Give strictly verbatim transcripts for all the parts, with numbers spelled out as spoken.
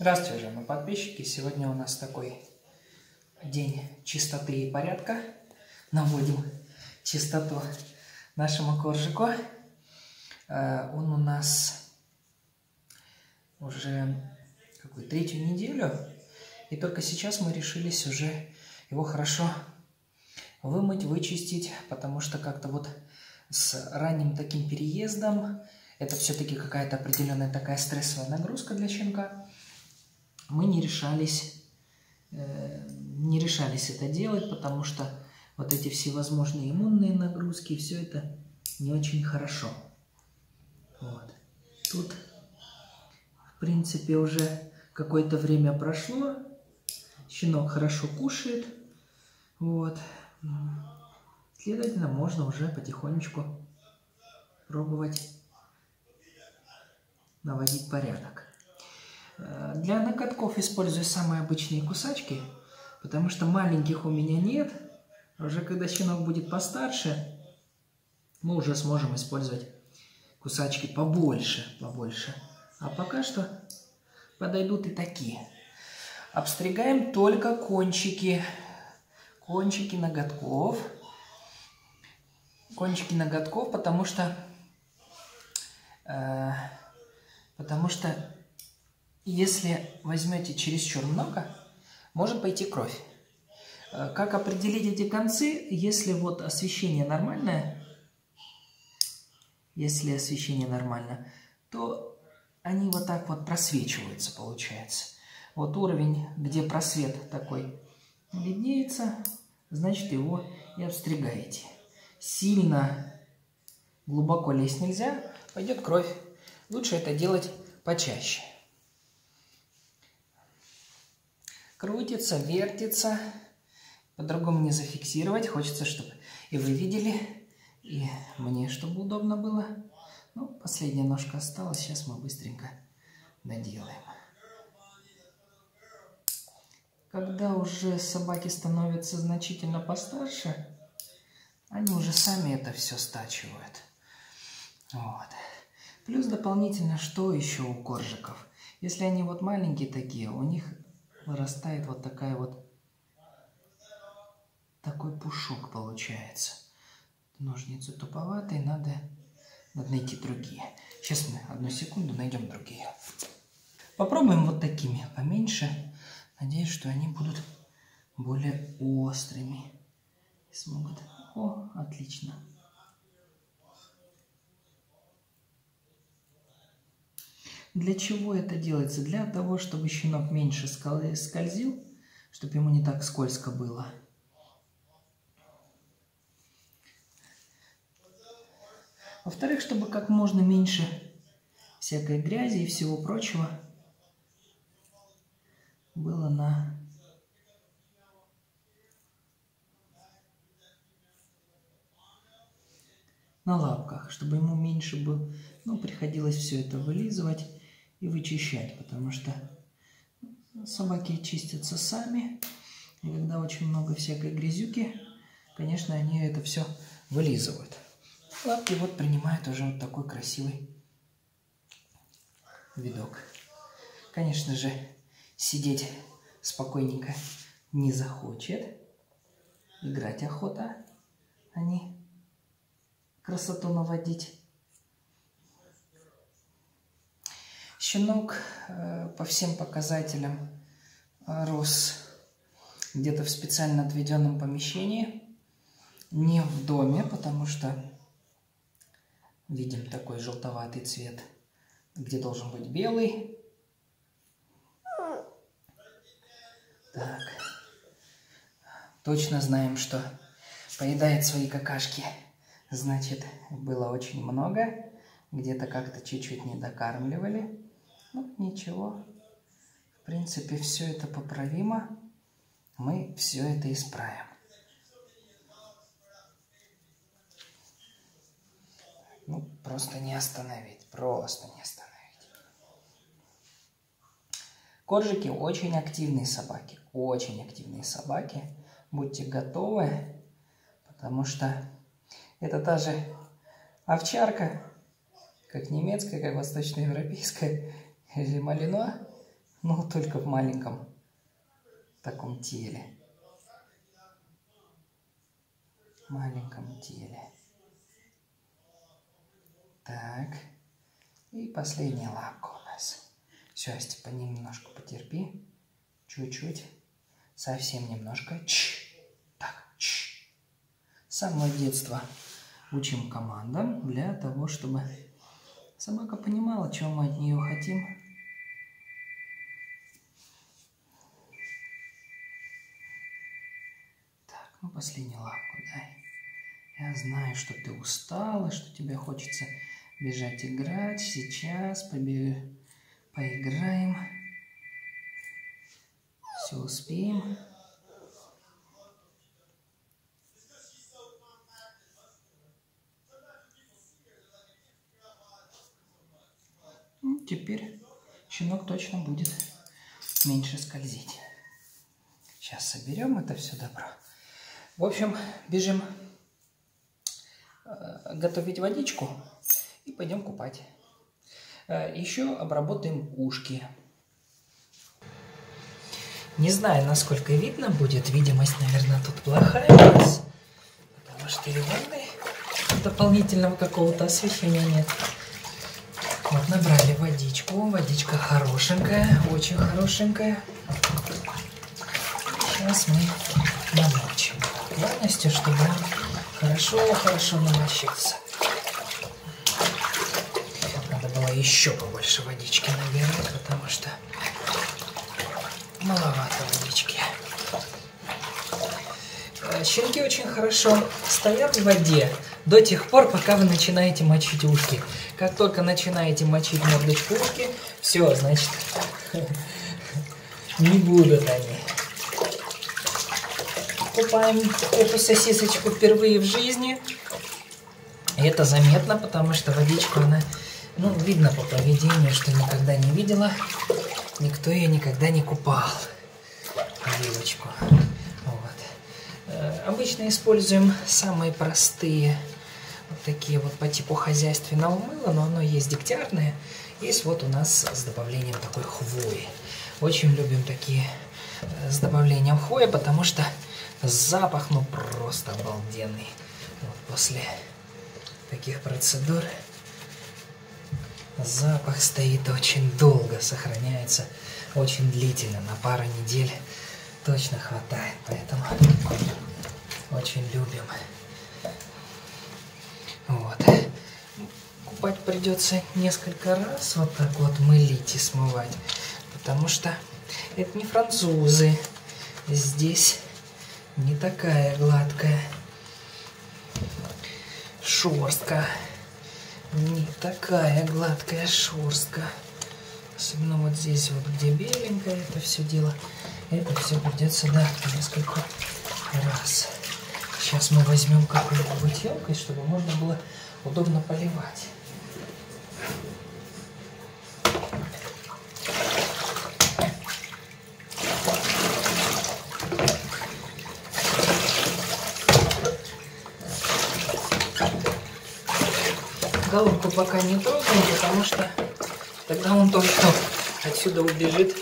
Здравствуйте, уважаемые подписчики! Сегодня у нас такой день чистоты и порядка. Наводим чистоту нашему коржику. Он у нас уже какую третью неделю. И только сейчас мы решились уже его хорошо вымыть, вычистить. Потому что как-то вот с ранним таким переездом, это все-таки какая-то определенная такая стрессовая нагрузка для щенка. Мы не решались, э, не решались это делать, потому что вот эти всевозможные иммунные нагрузки, все это не очень хорошо. Вот. Тут, в принципе, уже какое-то время прошло, щенок хорошо кушает, вот. Следовательно, можно уже потихонечку пробовать наводить порядок. Для ноготков использую самые обычные кусачки, потому что маленьких у меня нет. Уже когда щенок будет постарше, мы уже сможем использовать кусачки побольше, побольше. А пока что подойдут и такие. Обстригаем только кончики, кончики ноготков. Кончики ноготков, потому что, э, потому что если возьмете чересчур много, может пойти кровь. Как определить эти концы? Если вот освещение нормальное, если освещение нормально, то они вот так вот просвечиваются, получается. Вот уровень, где просвет такой виднеется, значит, его и обстригаете. Сильно глубоко лезть нельзя, пойдет кровь. Лучше это делать почаще. Крутится, вертится, по-другому не зафиксировать. Хочется, чтобы и вы видели, и мне, чтобы удобно было. Ну, последняя ножка осталась, сейчас мы быстренько доделаем. Когда уже собаки становятся значительно постарше, они уже сами это все стачивают. Вот. Плюс дополнительно, что еще у коржиков? Если они вот маленькие такие, у них вырастает вот такая вот, такой пушок получается. Ножницы туповатые, надо, надо найти другие. Сейчас мы одну секунду найдем другие. Попробуем вот такими поменьше. Надеюсь, что они будут более острыми. Смогут. О, отлично. Для чего это делается? Для того, чтобы щенок меньше скользил, чтобы ему не так скользко было. Во-вторых, чтобы как можно меньше всякой грязи и всего прочего было на на лапках, чтобы ему меньше было, ну, приходилось все это вылизывать и вычищать, потому что собаки чистятся сами, и когда очень много всякой грязюки, конечно, они это все вылизывают. Лапки вот принимают уже вот такой красивый видок. Конечно же, сидеть спокойненько не захочет, играть охота, а не красоту наводить. Щенок э, по всем показателям э, рос где-то в специально отведенном помещении, не в доме, потому что видим такой желтоватый цвет, где должен быть белый. Так. Точно знаем, что поедает свои какашки. Значит, было очень много. Где-то как-то чуть-чуть не докармливали. Ну, ничего. В принципе, все это поправимо. Мы все это исправим. Ну, просто не остановить. Просто не остановить. Коржики очень активные собаки. Очень активные собаки. Будьте готовы, потому что это та же овчарка, как немецкая, как восточноевропейская, или малинуа. но только в маленьком таком теле. Маленьком теле. Так. И последняя лапка у нас. Все, Степа, немножко потерпи. Чуть-чуть. Совсем немножко. Ч. Так, ч. С самого детства учим командам для того, чтобы собака понимала, чего мы от нее хотим. Так, ну последнюю лапку дай. Я знаю, что ты устала, что тебе хочется бежать играть. Сейчас побег... поиграем. Все успеем. Ну, теперь щенок точно будет меньше скользить. Сейчас соберем это все добро. В общем, бежим э, готовить водичку и пойдем купать. Э, еще обработаем ушки. Не знаю, насколько видно будет. Видимость, наверное, тут плохая у нас. Потому что и ванны дополнительного какого-то освещения нет. Вот, набрали водичку. Водичка хорошенькая, очень хорошенькая. Сейчас мы намочим полностью, чтобы он хорошо-хорошо намочился. Надо было еще побольше водички, наверное, потому что маловато водички. Щенки очень хорошо стоят в воде до тех пор, пока вы начинаете мочить ушки. Как только начинаете мочить мордочку ушки, все, значит, не будут они. Купаем эту сосисочку впервые в жизни. И это заметно, потому что водичку она, ну, видно по поведению, что никогда не видела. Никто ее никогда не купал. Девочку. Вот. Обычно используем самые простые, вот такие вот по типу хозяйственного мыла, но оно есть дегтярное. Есть вот у нас с добавлением такой хвои. Очень любим такие с добавлением хвои, потому что запах, ну, просто обалденный. Вот после таких процедур запах стоит очень долго, сохраняется очень длительно, на пару недель точно хватает, поэтому очень любим. Вот. Купать придется несколько раз, вот так вот мылить и смывать, потому что это не французы. Здесь не такая гладкая шерстка. Не такая гладкая шерстка. Особенно вот здесь вот, где беленькое это все дело. Это все придется, да, несколько раз. Сейчас мы возьмем какую-нибудь емкость, чтобы можно было удобно поливать. Головку пока не трогаем, потому что тогда он точно отсюда убежит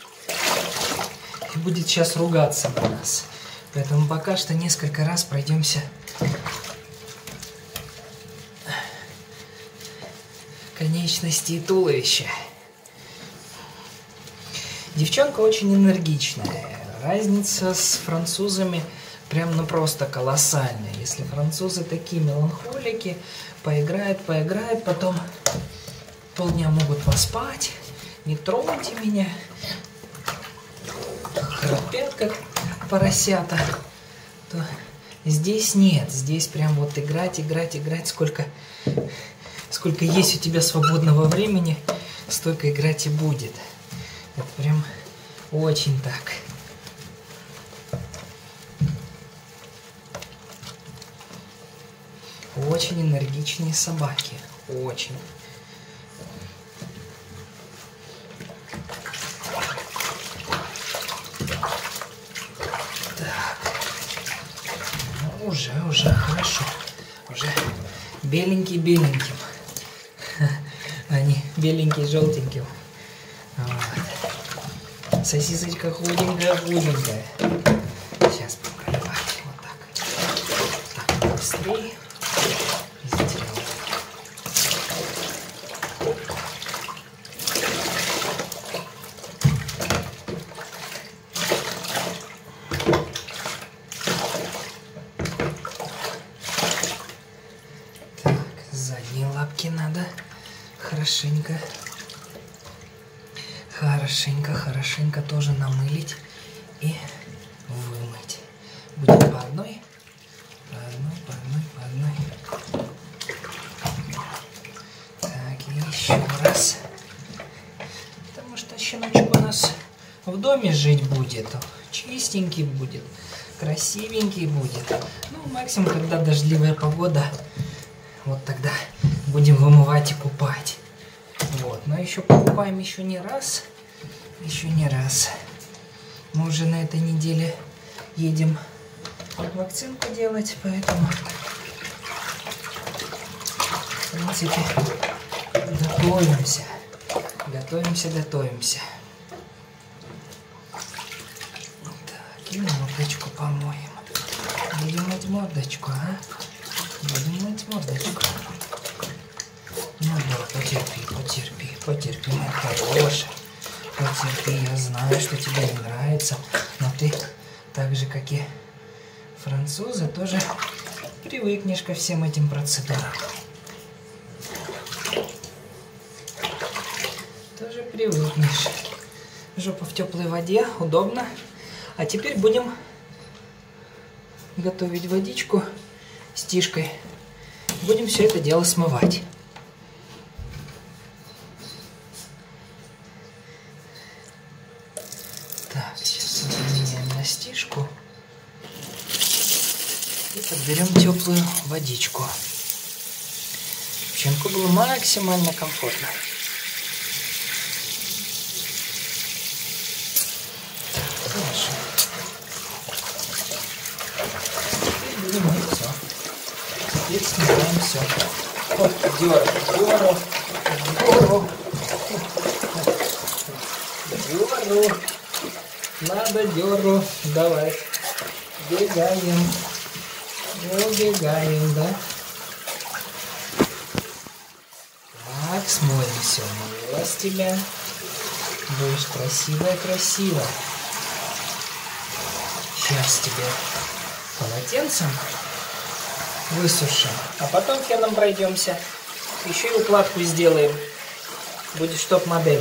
и будет сейчас ругаться на нас. Поэтому пока что несколько раз пройдемся конечности и туловища. Девчонка очень энергичная. Разница с французами прям, ну, просто колоссальная. Если французы такие меланхолики, поиграют, поиграют, потом полдня могут поспать, не троньте меня, храпят как поросята, то здесь нет, здесь прям вот играть, играть, играть, сколько, сколько есть у тебя свободного времени, столько играть и будет. Это прям очень так. Очень энергичные собаки. Очень. Так. Ну, уже, уже хорошо. Уже беленький-беленьким. А не беленький-желтеньким. Вот. Сосисочка худенькая-худенькая. Сейчас покрывать. Вот так. Так, быстрее. Сделал. Так, задние лапки надо хорошенько. Хорошенько, хорошенько тоже намылить и вымыть. Будем по одной, по одной, по одной, по одной. Так, и еще раз. Потому что щеночек у нас в доме жить будет. Чистенький будет, красивенький будет. Ну, максимум, когда дождливая погода, вот тогда будем вымывать и купать. Вот, но еще покупаем еще не раз. Еще не раз. Мы уже на этой неделе едем вакцинку делать, поэтому, в принципе, готовимся. Готовимся, готовимся. Так, и мордочку помоем. Будем мыть мордочку, а? Будем мыть мордочку. Ну да, потерпи, потерпи, потерпи, моя хорошая. Потерпи, я знаю, что тебе не нравится, но ты, так же, как и французы, тоже привыкнешь ко всем этим процедурам. Тоже привыкнешь. Жопа в теплой воде, удобно. А теперь будем готовить водичку с тишкой. Будем все это дело смывать. Так, сейчас заменяем на стишку и подберем теплую водичку. Щенку было максимально комфортно. Так, хорошо. Теперь будем мыть все. Теперь снимаем все. Вот, дёру, дёру, дёру, дёру. Надо дёру давать. Бегаем. Убегаем, да? Так, смоем все. Мылась тебя. Будешь красивая-красивая. Сейчас тебе полотенцем высушим, а потом феном пройдемся. Еще и укладку сделаем. Будет топ-модель.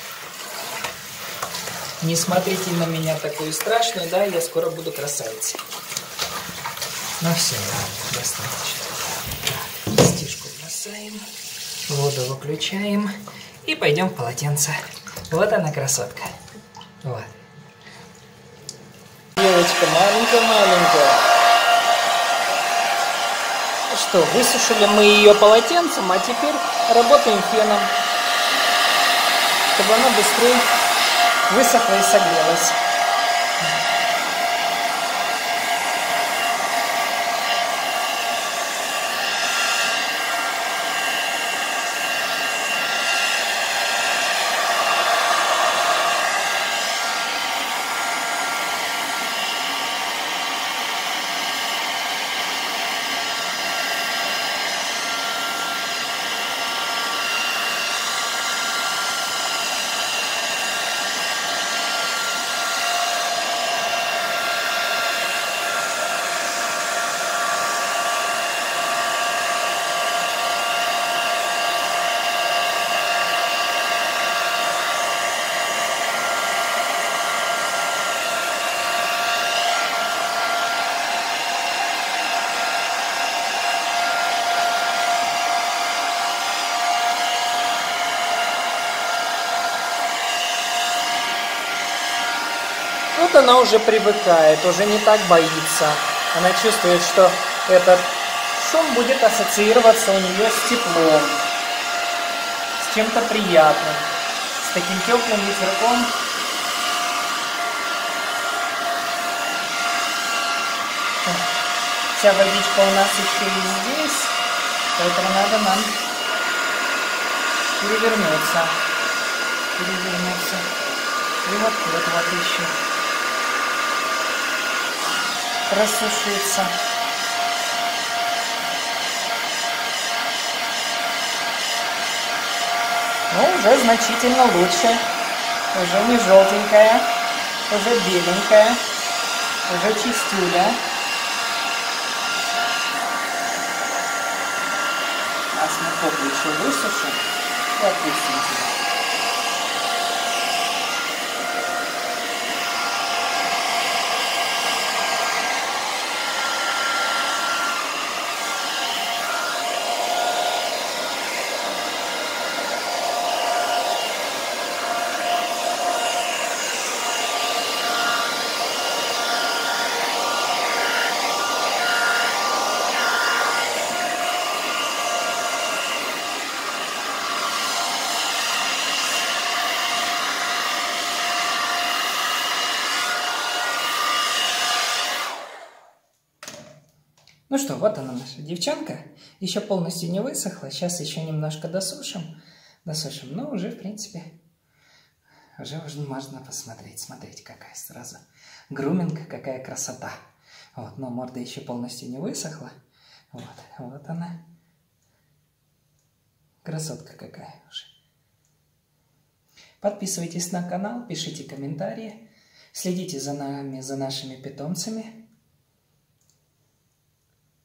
Не смотрите на меня такую страшную, да, я скоро буду красавицей. Ну все, ладно, достаточно. Так, стишку бросаем, воду выключаем и пойдем в полотенце. Вот она, красотка. Вот. Девочка маленькая-маленькая. Что, высушили мы ее полотенцем, а теперь работаем феном, чтобы она быстрее высохла и согрелась. Вот она уже привыкает, уже не так боится. Она чувствует, что этот шум будет ассоциироваться у нее с теплом, с чем-то приятным, с таким теплым ветерком. Вся водичка у нас еще и здесь, поэтому надо нам перевернуться. Перевернуться. И вот вот-вот еще просушиться. Ну, уже значительно лучше. Уже не желтенькая, уже беленькая, уже чистюля. А сморковку еще высушим и отпустим туда. Ну что, вот она наша девчонка. Еще полностью не высохла. Сейчас еще немножко досушим. Досушим. Но уже, в принципе, уже можно посмотреть. Смотрите, какая сразу груминг, какая красота. Вот, но морда еще полностью не высохла. Вот, вот она. Красотка какая уже. Подписывайтесь на канал, пишите комментарии. Следите за нами, за нашими питомцами.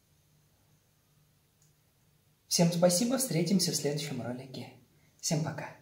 Всем спасибо, встретимся в следующем ролике. Всем пока.